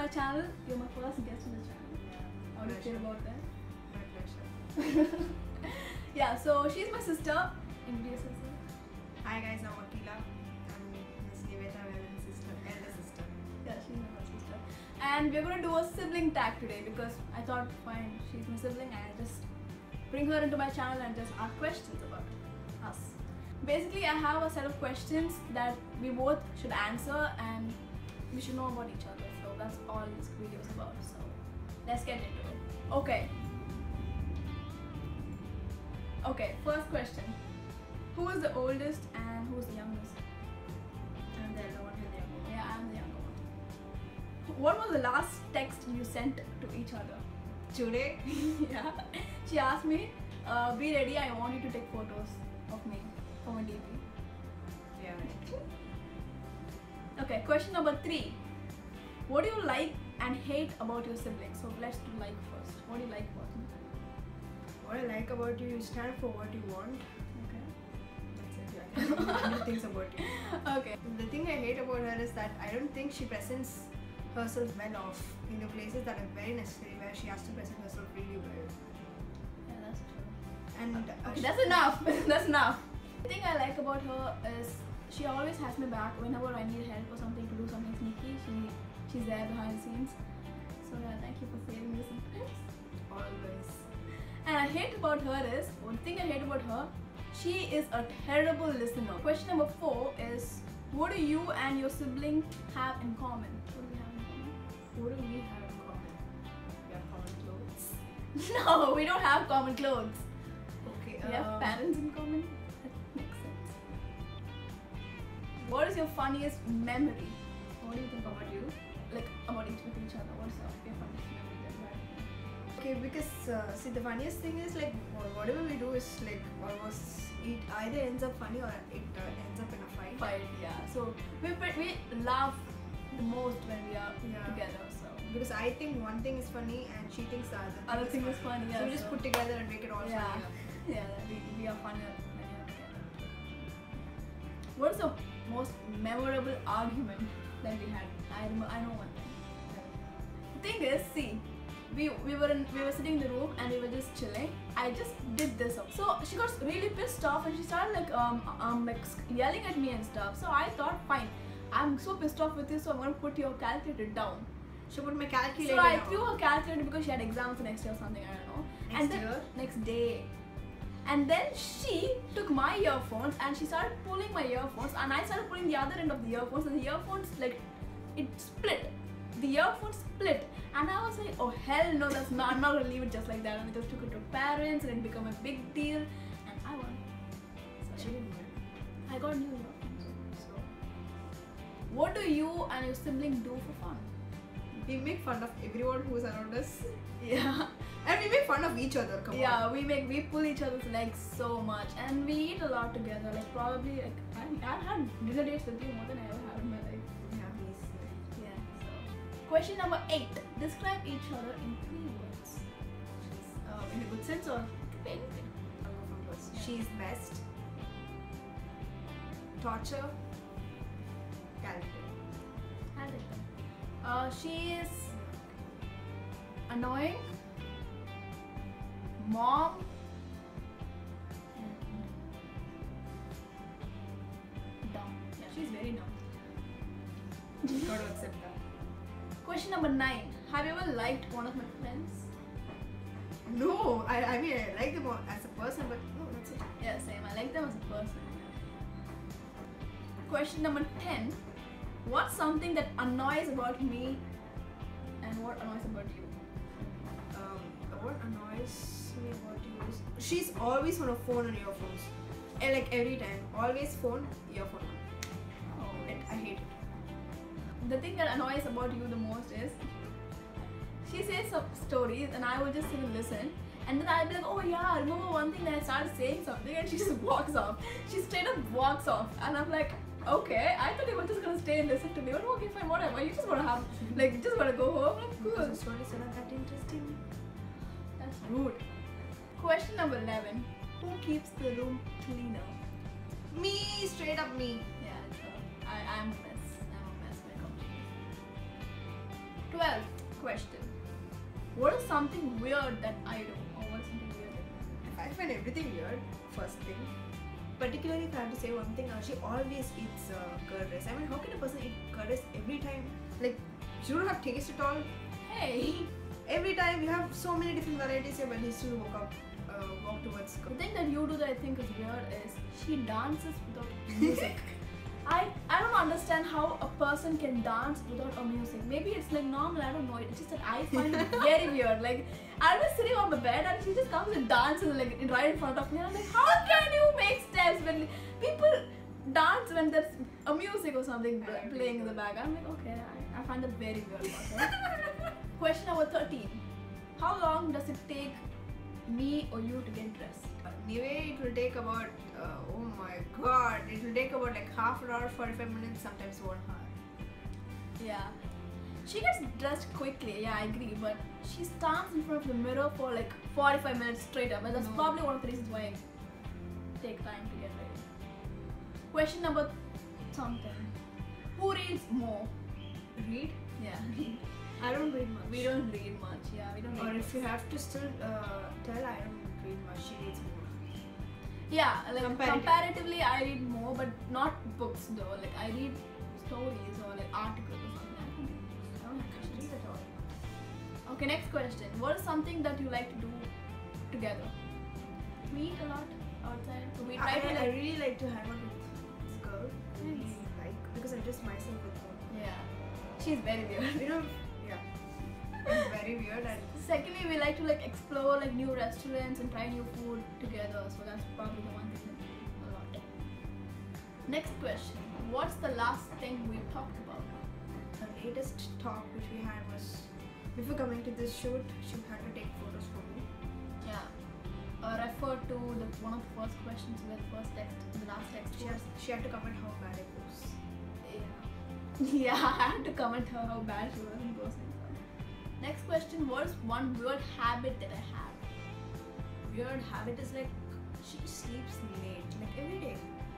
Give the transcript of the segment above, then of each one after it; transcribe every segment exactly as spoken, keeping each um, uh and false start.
my channel. You're my first guest on the channel. Yeah. How do you feel about that? My pleasure. Yeah, so she's my sister. Introduce herself. Hi guys, I'm Akila. I'm Miss Niveta Velen's sister, elder sister. Yeah, she's my sister. And we're gonna do a sibling tag today because I thought, fine, she's my sibling, and I just bring her into my channel and just ask questions about us. Basically, I have a set of questions that we both should answer and we should know about each other. So that's all this video is about. So let's get into it. Okay. Okay, first question. Who is the oldest and who is the youngest? I'm the elder one and the younger one. Yeah, I'm the younger one. What was the last text you sent to each other? Today? Yeah. She asked me, uh, be ready, I want you to take photos of me for my D P. Yeah. Okay, question number three. What do you like and hate about your siblings? So let's do like first. What do you like about me? What I like about you, you stand for what you want. Okay. That's it. Yeah. I can't do many things about you. Okay. The thing I hate about her is that I don't think she presents herself well off in the places that are very necessary, where she has to present herself really well. Yeah, that's true. And uh, Okay, she- that's enough. That's enough. The thing I like about her is she always has me back whenever I need help or something to do something sneaky. She she's there behind the scenes. So yeah, thank you for saving me sometimes. always. And I hate about her is one thing I hate about her. She is a terrible listener. Question number four is, what do you and your sibling have in common? What do we have in common? What do we have in common? We have common clothes. No, we don't have common clothes. Okay. We have um, parents in common. That makes sense. What is your funniest memory? What do you think about you? Like about each with each other. What's your your funniest memory that you have? Okay, because uh, see, the funniest thing is like wha- whatever we do is like almost it either ends up funny or it uh, ends up in a fight. Fight, yeah. So we pre- we laugh the most when we are Yeah. together. So Because I think one thing is funny and she thinks the other, Other thing is funny, So yeah, we just so- put together and make it all yeah, funny. yeah, we, we are funnier when we are together. What is the most memorable argument that we had? I remember, I know one thing. The thing is, see, we we were in we were sitting in the room and we were just chilling. I just did this up. So she got really pissed off and she started like um um like yelling at me and stuff. So I thought, fine, I'm so pissed off with you, so I'm gonna put your calculator down. She put my calculator So I down. threw her calculator because she had exams the next year or something, I don't know. Next and then, year? Next day. And then she took my earphones and she started pulling my earphones and I started pulling the other end of the earphones and the earphones like it split. The earphones split and I was like, oh hell no, that's not I'm not gonna leave it just like that. And I just took it to parents and it became a big deal and I won. She So didn't win. I got new earphones. So what do you and your sibling do for fun? We make fun of everyone who's around us. Yeah. And we make fun of each other, come Yeah, on. we make we pull each other's legs so much, and we eat a lot together. Like probably, like I, I've had dinner dates with you more than I ever have in my life. Yeah, we see. Yeah. So, question number eight: describe each other in three words. Uh, in a good sense or anything. I'll go from first. Yeah. She's best. Torture. Character. I'll take them. Uh, she is annoying. Mom. And dumb. Yeah, she's very dumb. Got to accept that. Question number nine. Have you ever liked one of my friends? No, I, I mean, I like them all as a person, but no, that's it. Yeah, same. I like them as a person. Question number ten. What's something that annoys about me and what annoys about you? Um, what annoys me about you is she's always on her phone and earphones. And like every time, always phone, earphone on. Oh, And I hate it. the thing that annoys about you the most is she says some stories and I will just sit and listen and then I'll be like, oh yeah, I remember one thing that I started saying something and she just walks off. She straight up walks off and I'm like, okay, I thought you were just gonna stay and listen to me. But okay, fine, whatever. You just wanna have like you just wanna go home. Like, Because cool. the stories are not that interesting. That's rude. Question number eleven. Who keeps the room cleaner? Me, straight up me. Yeah, it's, uh, I, I'm a mess. I'm a mess when it comes to this. twelfth question. What is something weird that I do? Or what is something weird that you do? I find everything weird, first thing. Particularly if I have to say one thing, uh, she always eats uh, curd rice. I mean, how can a person eat curd rice every time? Like, she don't have taste at all. Hey! Every time you have so many different varieties here, but he still woke up, uh, walk towards The curd. thing that you do that I think is weird is she dances without music. I, I don't understand how a person can dance without a music. Maybe it's like normal, I don't know. It's just that I find it very weird. Like, I was sitting on the bed and she just comes and dances like in- right in front of me. And I'm like, how can you make steps when people dance when there's a music or something I agree. playing in the back? I'm like, okay, I, I find that very weird about her. Question number thirteen. How long does it take me or you to get dressed? Anyway, it will take about, uh, oh my god, it will take about like half an hour, forty-five minutes, sometimes one hour. Yeah. She gets dressed quickly, yeah, I agree, but she stands in front of the mirror for like forty-five minutes straight up, and that's No. probably one of the reasons why I take time to get ready. Question number something. Who reads more? Read? Yeah. I don't read much. We don't read much, yeah, we don't Or read if you much. have to still uh, tell, I don't read much. She reads more. Yeah, like Comparative. comparatively I read more, but not books though. Like I read stories or like articles or something. I don't read books. I don't like to read at all. Okay, next question. What is something that you like to do together? We eat a lot outside. So we try I, to I like, really like to hang out with this girl. I really Nice. like because I just myself with her. yeah. She's very weird. You know, yeah. It's very weird and Secondly, we like to like explore like new restaurants and try new food together. So that's probably the one thing that we do a lot. Next question. What's the last thing we talked about? the latest talk which we had was before coming to this shoot, she had to take photos for me. Yeah. Uh, refer to the one of the first questions with the first text, the last text. She has she had to comment how bad it was. Yeah. Yeah, I had to comment her how bad she was in those things. Next question. What is one weird habit that I have? Weird habit is like she sleeps late, like every day.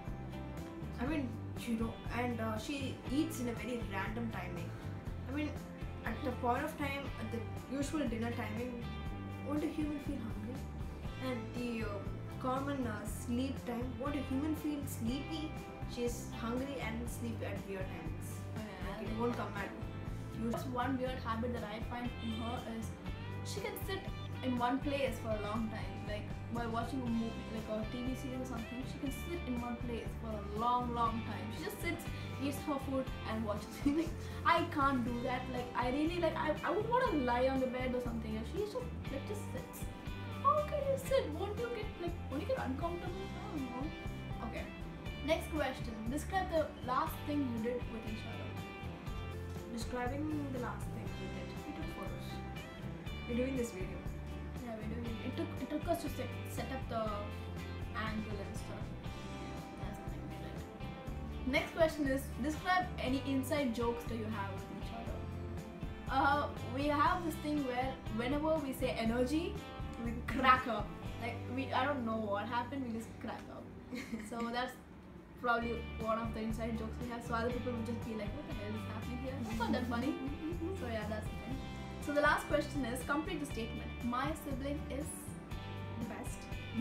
I mean, she don't, and uh, she eats in a very random timing. I mean, at the point of time, at the usual dinner timing, won't a human feel hungry? And the uh, common uh, sleep time, won't a human feel sleepy? She's hungry and sleepy at weird times. Like, it won't come at you. What's one weird habit that I find in her is she can sit in one place for a long time. Like while watching a movie, like a T V series or something, she can sit in one place for a long, long time. She just sits, eats her food, and watches it. Like I can't do that. Like I really like I, I would want to lie on the bed or something. And she just like just sits. How can you sit? Won't you get like won't you get uncomfortable? I don't know. Okay. Next question. Describe the last thing you did with each other. Describing the last thing we did, we took photos. We're doing this video. Yeah, we do. It took it took us to set, set up the angle and stuff. That's the thing we did. Next question is describe any inside jokes that you have with each other. Uh, we have this thing where whenever we say energy, we crack up. Like we, I don't know what happened. We just crack up. So that's probably one of the inside jokes we have. So other people would just be like, "What the hell is happening here?" That's not that funny. So yeah, that's the thing. So the last question is complete the statement. My sibling is The best.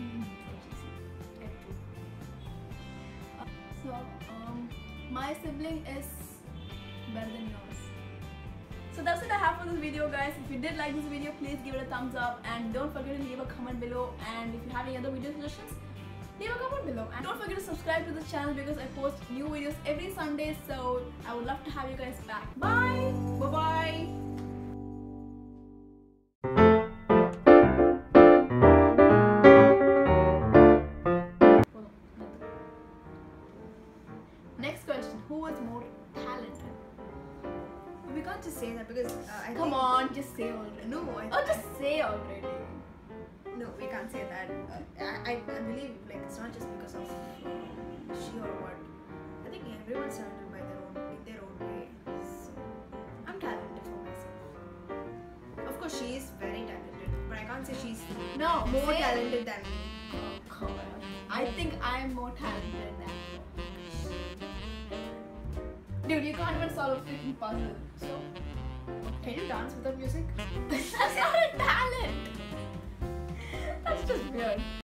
Uh, so um, my sibling is better than yours. So that's what I have for this video, guys. If you did like this video, please give it a thumbs up and don't forget to leave a comment below. And if you have any other video suggestions, leave a comment below. And don't forget to subscribe to this channel because I post new videos every Sunday. So I would love to have you guys back. Bye. Bye bye. Next question. Who was more talented? We can't just say that because uh, I Come think on, just say already. No, I, Oh, just say already. no, we can't say that. Uh, I, I I believe like it's not just because of uh, she or what. I think everyone's talented by their own in their own way. So I'm talented for myself. Of course, she is very talented, but I can't say she's No, more say- talented than me. Oh, God. I think I'm more talented than her. Dude, you can't even solve a freaking puzzle. So, Can you dance without music?